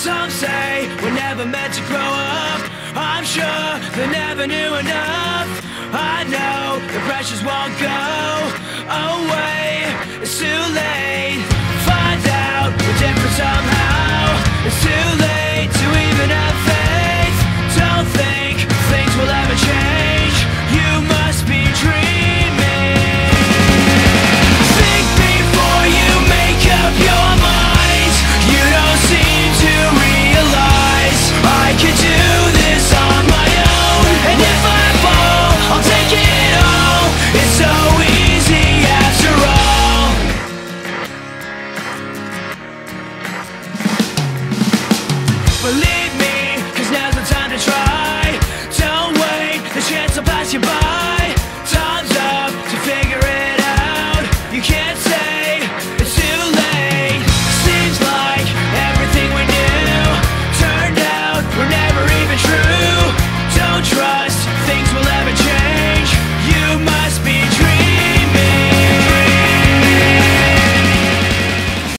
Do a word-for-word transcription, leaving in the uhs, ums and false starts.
Some say we're never meant to grow up. I'm sure they never knew enough. I know the pressures won't go away. It's too late. Find out we're different somehow. It's too late to even have faith. Don't think things will ever change. You must be dreaming. Think before you make up your mind. You don't seem to realize I could do this on my own. And if I fall, I'll take it all. It's so easy after all. Believe